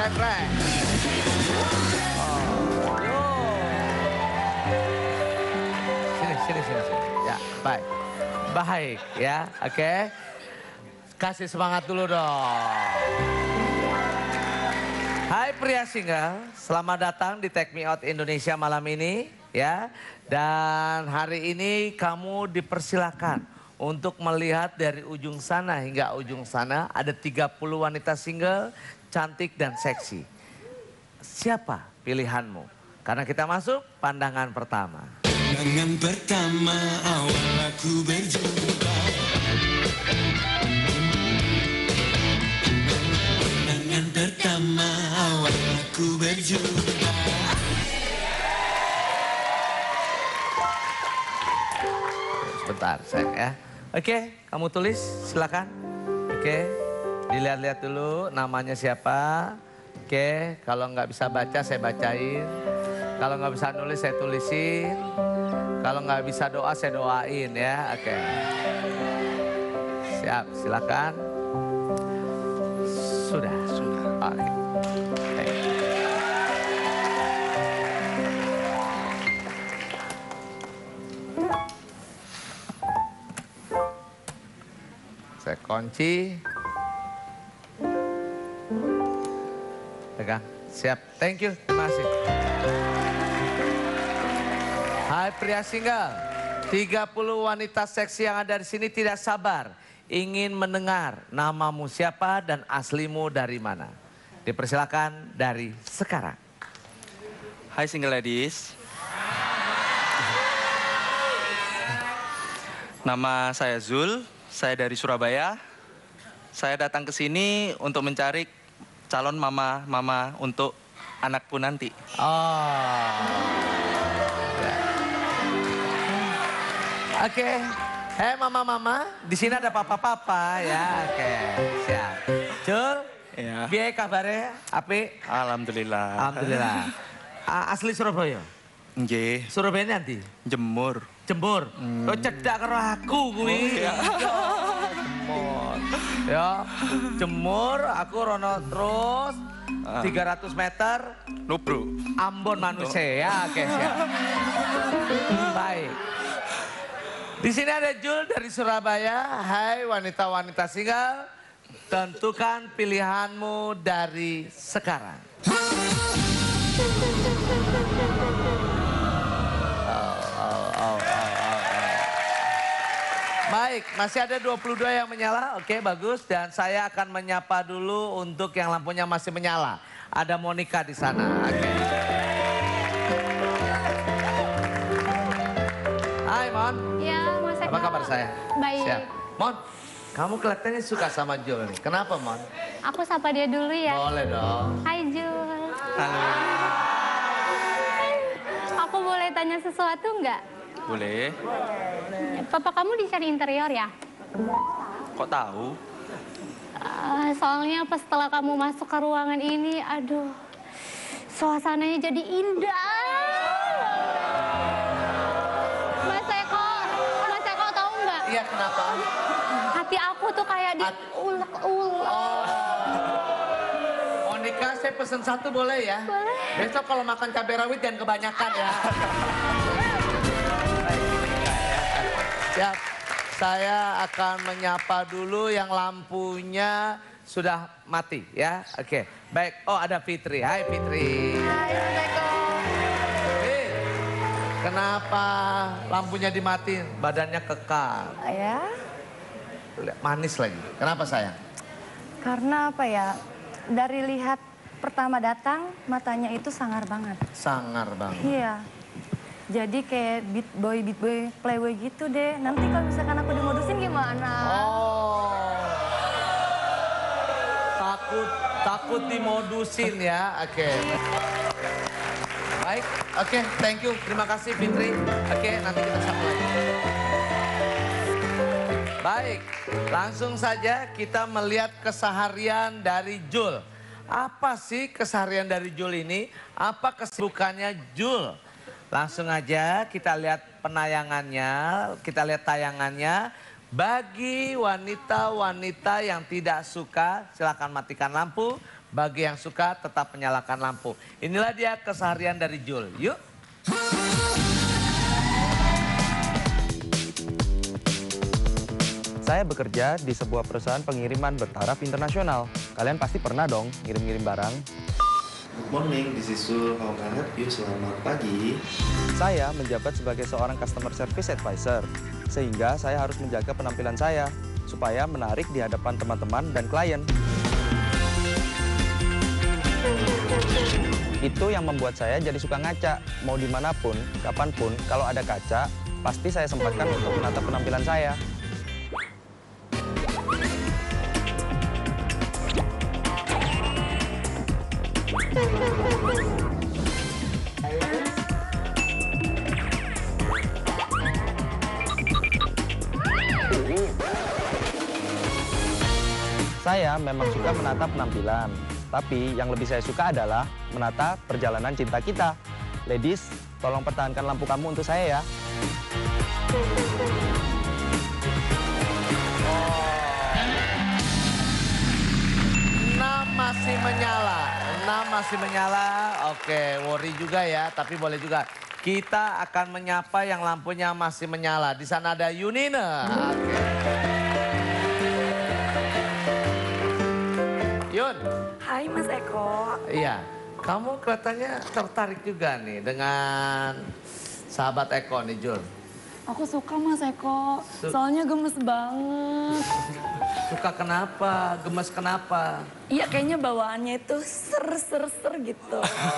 keren. Oh, yo. Sini. Ya, baik. Baik ya, oke. Kasih semangat dulu dong. Hai pria single, selamat datang di Take Me Out Indonesia malam ini ya. Dan hari ini kamu dipersilakan untuk melihat dari ujung sana hingga ujung sana ada 30 wanita single, cantik dan seksi. Siapa pilihanmu? Karena kita masuk pandangan pertama. Pandangan pertama awal aku berjumpa. Pandangan pertama awal aku berjumpa. Sebentar sayang ya. Oke, kamu tulis silakan. Oke, dilihat-lihat dulu namanya siapa. Oke, kalau nggak bisa baca saya bacain. Kalau nggak bisa nulis saya tulisin. Kalau nggak bisa doa saya doain ya. Oke. Siap, silakan. Sudah. Oke. Saya kunci. Pegang. Siap. Thank you. Terima kasih. Hai pria single, 30 wanita seksi yang ada di sini tidak sabar ingin mendengar namamu siapa dan aslimu dari mana. Dipersilakan dari sekarang. Hai single ladies. Nama saya Zul, saya dari Surabaya. Saya datang ke sini untuk mencari calon mama untuk anakku nanti. Oke. Hei mama-mama, di sini ada papa-papa ya. Oke, siap. Jul, Ya. biaya kabarnya? Api? Alhamdulillah. Alhamdulillah. Asli Surabaya? Nggih, Surabaya nanti? Jemur. Jemur. Oh cedak karo aku kuwi. ya. Jemur. Ya, Jemur aku rono terus 300 meter Nubruk. Ambon manusia ya. Oke, siap. Baik. Di sini ada Jul dari Surabaya. Hai wanita-wanita single, tentukan pilihanmu dari sekarang. Baik, masih ada 22 yang menyala. Oke, bagus. Dan saya akan menyapa dulu untuk yang lampunya masih menyala. Ada Monica di sana. Oke. Hai, Mon. Ya, Mas Eka. Apa kabar saya? Baik. Siap. Mon, kamu kelihatannya suka sama Jul nih. Kenapa, Mon? Aku sapa dia dulu ya. Boleh dong. Hai Jul. Halo. Aku boleh tanya sesuatu nggak? Boleh. Papa kamu desain interior ya? Kok tahu? Soalnya pas setelah kamu masuk ke ruangan ini, aduh, suasananya jadi indah. Mas Eko tahu nggak? Iya, kenapa? Hati aku tuh kayak diulek-ulek. Monica, saya pesen satu boleh ya? Boleh. Besok kalau makan cabai rawit jangan kebanyakan ya. Siap. Saya akan menyapa dulu yang lampunya sudah mati ya. Oke, baik. Oh, ada Fitri. Hai Fitri. Hai Mas Eko. Kenapa lampunya dimatiin? Badannya kekal. Ya, Manis lagi. Kenapa sayang? karena apa ya, dari lihat pertama datang, matanya itu sangar banget. Sangar banget. Iya, jadi kayak beat boy, playboy gitu deh. Nanti kalau misalkan aku dimodusin gimana? Oh. Takut dimodusin ya. Oke. Baik. Oke, thank you. Terima kasih Fitri. Oke, nanti kita sapa lagi. Baik, langsung saja kita melihat keseharian dari Jul. Apa sih keseharian dari Jul ini? Apa kesibukannya Jul? Langsung aja kita lihat penayangannya, kita lihat tayangannya. Bagi wanita-wanita yang tidak suka, silakan matikan lampu. Bagi yang suka, tetap menyalakan lampu. Inilah dia keseharian dari Jul. Yuk. Saya bekerja di sebuah perusahaan pengiriman bertaraf internasional. Kalian pasti pernah dong ngirim-ngirim barang. Good morning, this is Zul. How can I help you? Selamat pagi. Saya menjabat sebagai seorang customer service advisor, sehingga saya harus menjaga penampilan saya supaya menarik di hadapan teman-teman dan klien. Itu yang membuat saya jadi suka ngaca. Mau dimanapun, kapanpun, kalau ada kaca, pasti saya sempatkan untuk menata penampilan saya. Saya memang suka menata penampilan, tapi yang lebih saya suka adalah menata perjalanan cinta kita. Ladies, tolong pertahankan lampu kamu untuk saya ya. Masih menyala, 6 masih menyala. Oke, worry juga ya, tapi boleh juga. Kita akan menyapa yang lampunya masih menyala. Di sana ada Yunina. Oke. Yun. Hai Mas Eko. Iya, kamu kelihatannya tertarik juga nih dengan sahabat Eko nih, Jul. Aku suka Mas Eko, soalnya gemes banget. Suka kenapa? Gemes kenapa? Iya kayaknya bawaannya itu ser gitu.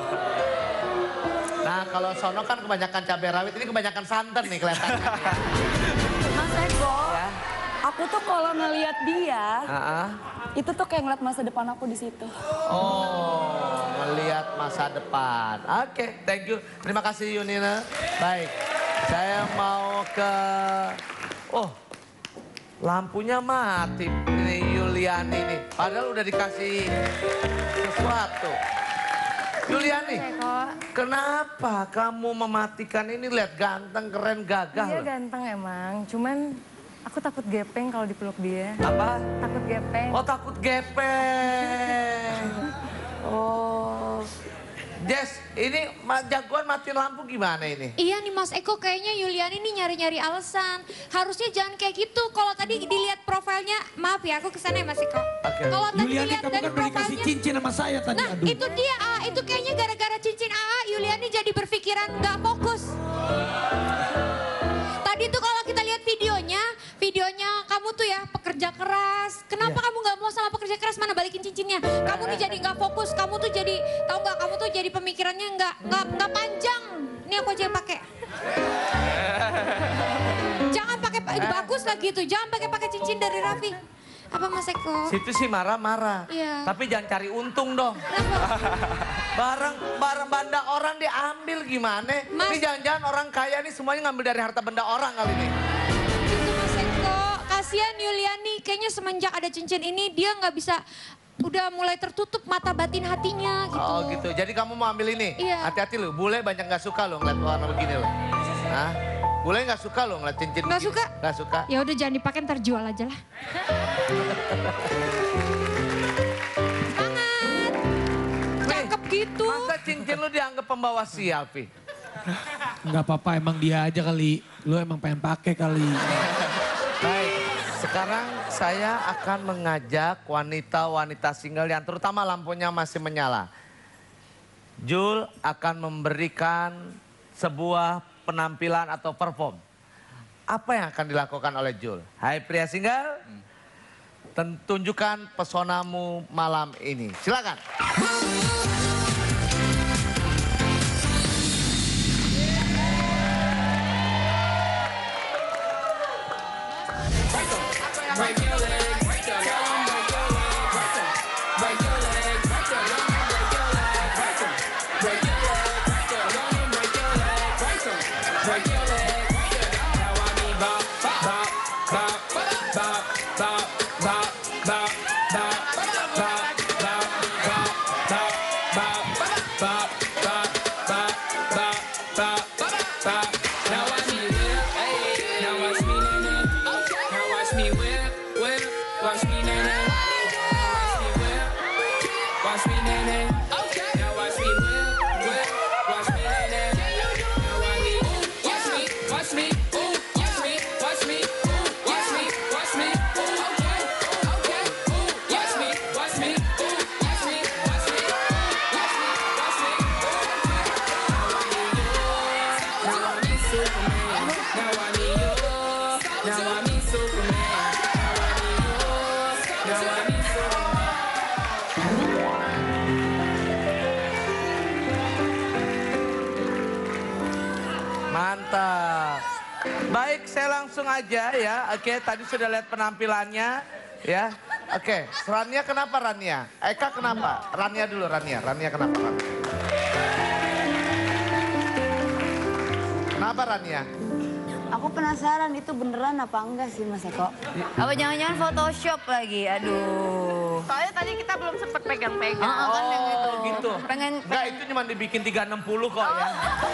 Nah kalau sono kan kebanyakan cabai rawit, ini kebanyakan santan nih kelihatannya. Mas Eko, Ya. aku tuh kalau ngelihat dia, Ah. itu tuh kayak ngeliat masa depan aku di situ. Oh, melihat masa depan. Oke, thank you. Terima kasih Yunina. Baik, saya mau ke... Oh, lampunya mati. Ini Yuliani nih. Padahal udah dikasih sesuatu. Yuliani, kenapa kamu mematikan ini? Lihat ganteng, keren, gagah. Dia loh. ganteng emang, cuman aku takut gepeng kalau dipeluk dia. Apa? Takut gepeng. Oh, takut gepeng. Oh. Jess, ini jagoan matiin lampu gimana ini? Iya nih Mas Eko, kayaknya Yuliani ini nyari-nyari alasan. Harusnya jangan kayak gitu. Kalau tadi dilihat profilnya, maaf ya aku kesana ya Mas Eko. Oke. Kalau tadi Yuliani, dilihat kamu dari kan udah dikasih profilnya, cincin sama saya tadi. nah Aduh. itu dia, itu kayaknya gara-gara cincin AA, Yuliani jadi berpikiran nggak fokus. Tadi tuh kalau kita lihat videonya kamu tuh ya pekerja keras. Kenapa kamu nggak mau sama pekerja keras? Mana balikin cincinnya? Kamu nih jadi nggak fokus. Kamu tuh jadi, tahu nggak? Kamu tuh jadi pemikirannya nggak panjang. Ini aku aja yang pakai. Jangan pakai bagus lagi tuh. Jangan pakai cincin dari Raffi. Apa Mas Eko? Situ sih marah-marah. Iya. Tapi jangan cari untung dong. Barang benda orang diambil gimana? Mas- Ini jangan-jangan orang kaya nih semuanya ngambil dari harta benda orang kali ini. Itu Mas Eko. Kasihan Yuliani. Kayaknya semenjak ada cincin ini dia nggak bisa, udah mulai tertutup mata batin hatinya gitu. Oh gitu. Jadi kamu mau ambil ini? Iya. Hati-hati loh. Bule banyak nggak suka loh ngeliat warna begini loh. Hah? Bule nggak suka loh ngeliat cincin Nggak begini. suka? Nggak suka. Ya udah jangan dipakai, ntar jual aja lah. Semangat. Cakep gitu. Masa cincin lu dianggap pembawa sial, Vi? Enggak apa-apa, emang dia aja kali. Lu emang pengen pakai kali. Baik, sekarang saya akan mengajak wanita-wanita single yang terutama lampunya masih menyala. Jul akan memberikan sebuah penampilan atau perform. Apa yang akan dilakukan oleh Jul? Hai pria single, tunjukkan pesonamu malam ini. Silakan. Watch me, nene. Okay. Now watch me whip, whip. Watch me, nene. Now watch me, watch me, watch me, ooh, watch me, watch me, ooh, watch me, watch me, ooh, okay, okay, ooh, watch me, watch me, ooh, watch me, watch me, watch me, watch me, ooh, now I need Superman. Now I need yours. Now I need Superman. Now I need Superman. Mantap. Baik, saya langsung aja ya. Oke, tadi sudah lihat penampilannya ya. Oke, Rania kenapa Rania? Eka kenapa? Rania dulu, Rania. Rania kenapa? Rania? Kenapa Rania? Aku penasaran itu beneran apa enggak sih Mas Eko? Apa jangan-jangan Photoshop lagi? Aduh. Soalnya tadi kita belum sempet pegang-pegang. Kan yang itu. Gitu. Enggak, itu cuma dibikin 360 kok ya.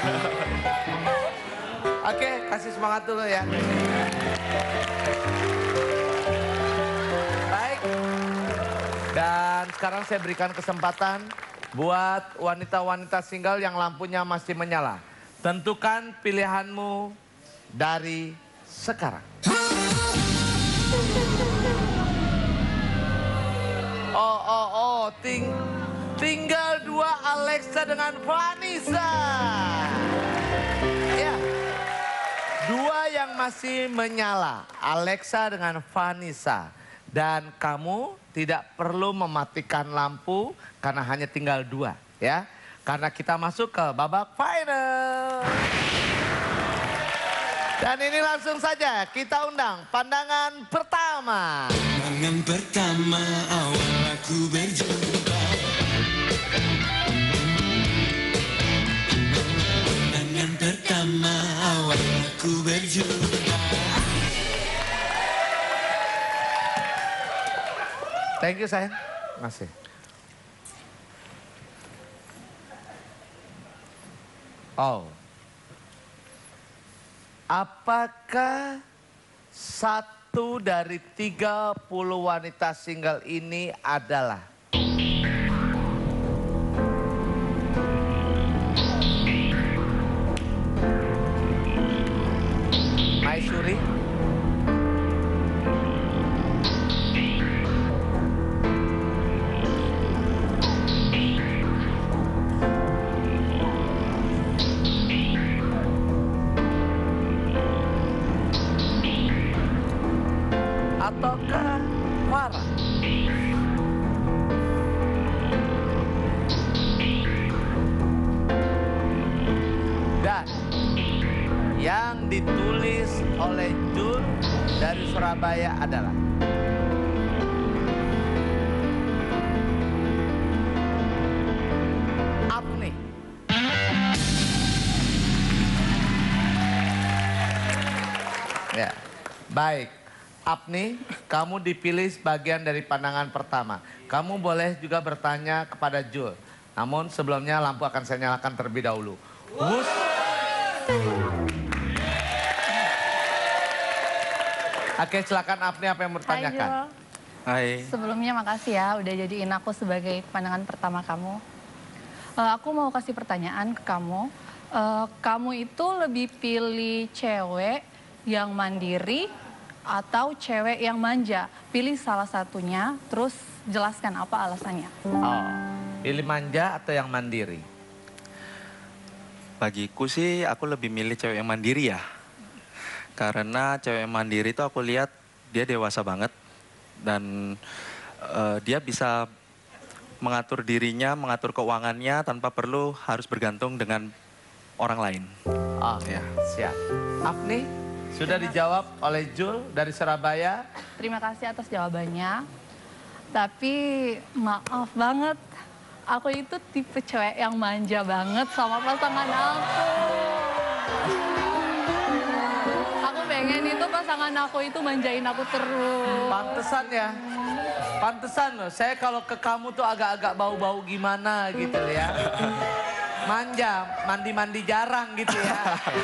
Oke, kasih semangat dulu ya. Baik. Dan sekarang saya berikan kesempatan buat wanita-wanita single yang lampunya masih menyala. Tentukan pilihanmu dari sekarang. Tinggal dua, Alexa dengan Vanessa. Ya. Dua yang masih menyala, Alexa dengan Vanessa. Dan kamu tidak perlu mematikan lampu karena hanya tinggal dua ya. Karena kita masuk ke babak final. Dan ini langsung saja kita undang pandangan pertama. Pandangan pertama awal aku berjumpa. Pandangan pertama awal aku berjumpa. Thank you sayang. Masih. Oh. Apakah satu dari 30 wanita single ini adalah Maisuri? Ataukah Farah? Dan yang ditulis oleh Jul dari Surabaya adalah Apni. Ya, baik. Apni, kamu dipilih sebagian dari pandangan pertama. Kamu boleh juga bertanya kepada Jul. Namun sebelumnya lampu akan saya nyalakan terlebih dahulu. Wus. Oke, silakan Apni, apa yang mau ditanyakan? Hai. Sebelumnya makasih ya udah jadiin aku sebagai pandangan pertama kamu. Aku mau kasih pertanyaan ke kamu. Kamu itu lebih pilih cewek yang mandiri atau cewek yang manja? Pilih salah satunya, terus jelaskan apa alasannya. Oh, pilih manja atau yang mandiri? Bagiku sih aku lebih milih cewek yang mandiri ya. Karena cewek yang mandiri itu aku lihat dia dewasa banget. Dan dia bisa mengatur dirinya, mengatur keuangannya tanpa perlu harus bergantung dengan orang lain. Oh, ya, siap. Apni, sudah dijawab oleh Jul dari Surabaya. Terima kasih atas jawabannya. Tapi maaf banget, aku itu tipe cewek yang manja banget sama pasangan aku. Aku pengen itu pasangan aku itu manjain aku terus. Pantesan ya. Pantesan loh, saya kalau ke kamu tuh agak-agak bau-bau gimana gitu ya. Manja, mandi-mandi jarang gitu ya.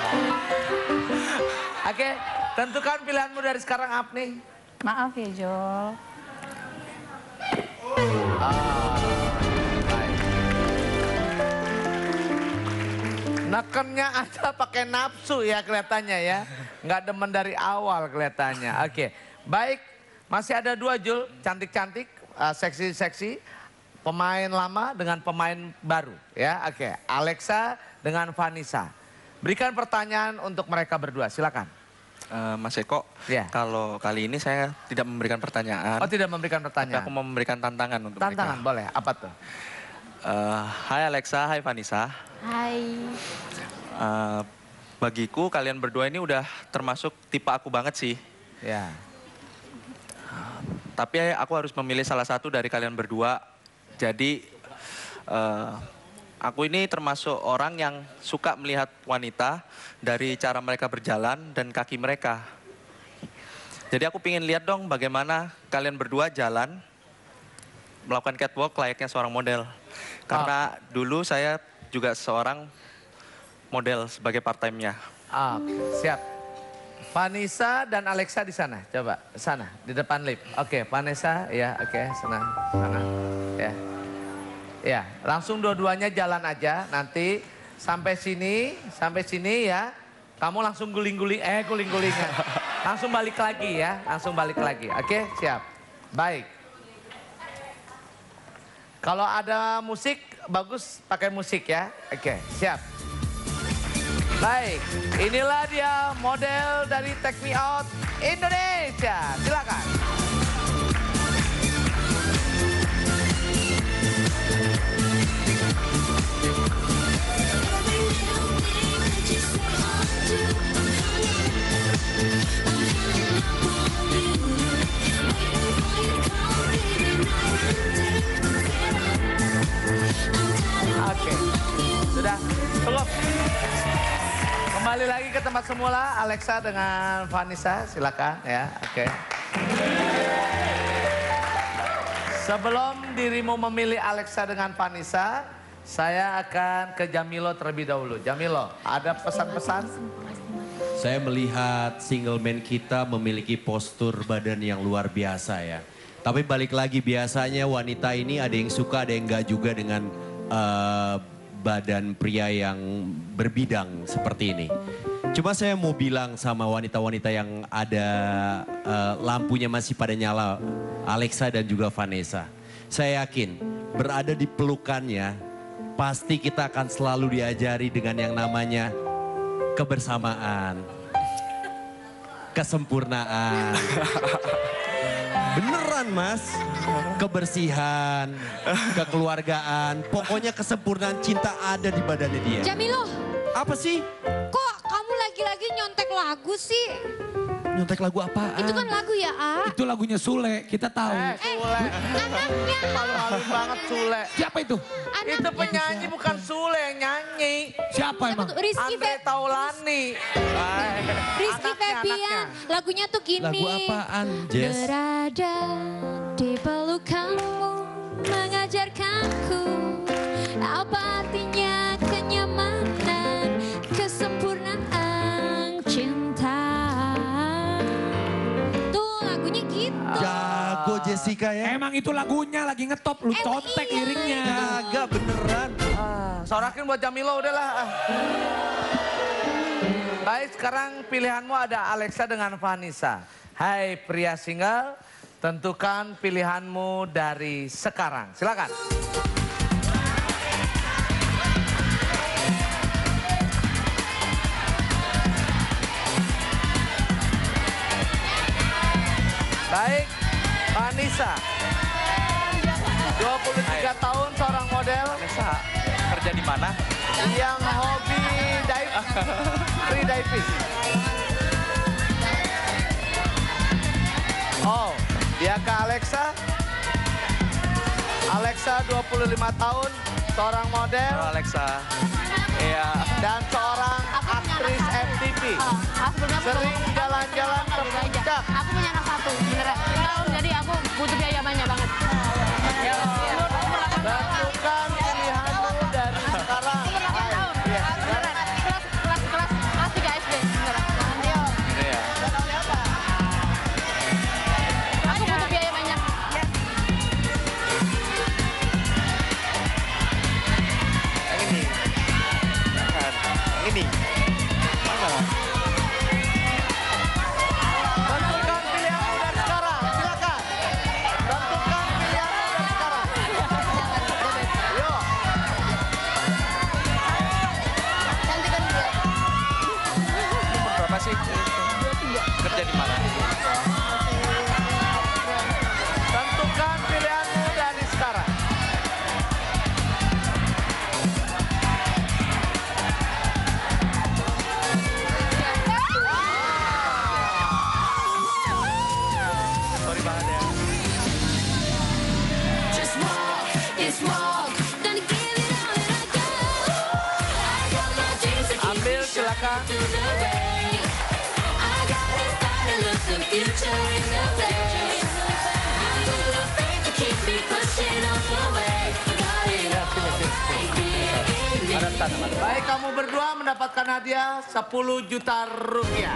Oke, tentukan pilihanmu dari sekarang, Apni. Maaf ya, Jol. Nekennya aja pakai nafsu ya kelihatannya ya. Nggak demen dari awal kelihatannya. Oke, baik. Masih ada 2 Jul, cantik-cantik, seksi-seksi. Pemain lama dengan pemain baru ya. Oke, Alexa dengan Vanessa. Berikan pertanyaan untuk mereka berdua, silakan. Mas Eko, Ya. kalau kali ini saya tidak memberikan pertanyaan. Oh, tidak memberikan Tapi pertanyaan. aku mau memberikan tantangan untuk Tantangan mereka. boleh, apa tuh? Hai Alexa, hai Vanessa. Hai. Bagiku kalian berdua ini udah termasuk tipe aku banget sih. Ya. Tapi aku harus memilih salah satu dari kalian berdua. Jadi aku ini termasuk orang yang suka melihat wanita dari cara mereka berjalan dan kaki mereka. Jadi aku pingin lihat dong bagaimana kalian berdua jalan melakukan catwalk layaknya seorang model. Karena dulu saya juga seorang model sebagai part time-nya. Oke, siap. Vanessa dan Alexa di sana, coba sana di depan lift. Oke, Vanessa, ya, oke, sana, ya, ya. Langsung dua-duanya jalan aja. Nanti sampai sini ya. Kamu langsung guling-gulingan. Langsung balik lagi ya, langsung balik lagi. Oke, siap. Baik. Kalau ada musik, bagus pakai musik ya. Oke, siap. Baik, inilah dia model dari Take Me Out Indonesia. Silakan. Oke, sudah cukup. Kembali lagi ke tempat semula, Alexa dengan Vanessa, silakan ya. Oke. Sebelum dirimu memilih Alexa dengan Vanessa, saya akan ke Jamilo terlebih dahulu. Jamilo, ada pesan-pesan? Saya melihat single man kita memiliki postur badan yang luar biasa ya. Tapi balik lagi biasanya wanita ini ada yang suka ada yang enggak juga dengan badan pria yang berbidang seperti ini. Cuma saya mau bilang sama wanita-wanita yang ada lampunya masih pada nyala, Alexa dan juga Vanessa. Saya yakin berada di pelukannya pasti kita akan selalu diajari dengan yang namanya kebersamaan, kesempurnaan. Beneran mas, kebersihan, kekeluargaan, pokoknya kesempurnaan cinta ada di badannya dia. Jamilo, Apa sih? kok kamu lagi-lagi nyontek lagu sih? Nyontek lagu apaan? Itu kan lagu ya, A? Itu lagunya Sule, kita tahu. Sule. Anaknya. Malu-malu banget Sule. Siapa itu? Itu penyanyi bukan Sule yang nyanyi. Siapa emang? Rizky Andre Taulani. Rizky Anaknya, Febian. Lagunya tuh gini. Lagu apaan, Jess? Berada di pelukanmu mengajarkanku apa artinya kenyamanan, kesempurnaan cinta. Tuh lagunya gitu. Jago Jessica ya. Emang itu lagunya lagi ngetop, lu contek iya. liriknya. Kagak beneran. Sorakin buat Jamilo udahlah. Baik, sekarang pilihanmu ada Alexa dengan Vanessa. Hai pria single, tentukan pilihanmu dari sekarang. Silakan. Baik, Vanessa. 23 tahun, seorang model. Vanessa, kerja di mana? Yang hobi free diving. Oh, dia ke Alexa. Alexa 25 tahun, seorang model. Halo Alexa. Iya. Dan seorang aktris MTV. Sering jalan-jalan ke puncak. Aku punya anak satu, beneran. Jadi aku butuh biaya banyak banget. Tentukan pilihanmu dari sekarang. Iya, Beneran. Kelas 3 SD, beneran. Ayo. Iya. Aku butuh biaya banyak. Yang ini. this walk. Gonna give it all that I got. I got my dreams to keep Ambil, me shining silakan. through the rain. I got this fire to look the future in the face. I'm full of faith to keep me pushing on the way. Got it all right here in me. Baik, kamu berdua mendapatkan hadiah 10 juta rupiah.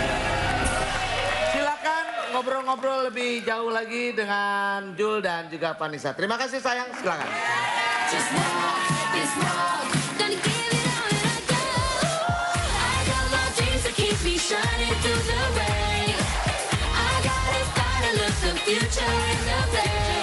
Silakan ngobrol-ngobrol lebih jauh lagi dengan Jul dan juga Vanessa. Terima kasih sayang, silakan. Just walk this walk. Gonna give it all that I got. I got my dreams to keep me shining through the rain. I got this fire to look the future in the face.